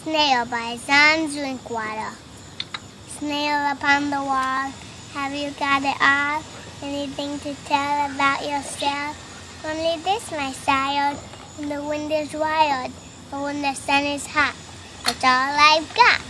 Snail by Drinkwater. Snail upon the wall, have you got it all? Anything to tell about yourself? Only this, my child, when the wind is wild, or when the sun is hot. That's all I've got.